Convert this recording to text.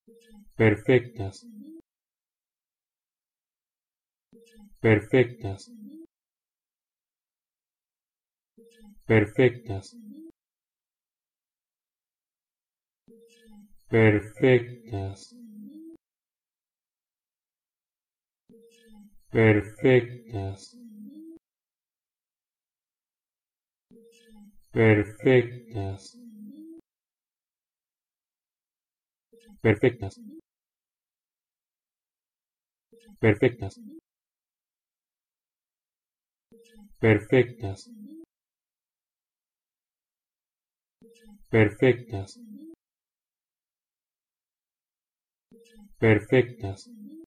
perfectas, perfectas, perfectas, perfectas, perfectas, perfectas, perfectas, perfectas, perfectas, perfectas, perfectas,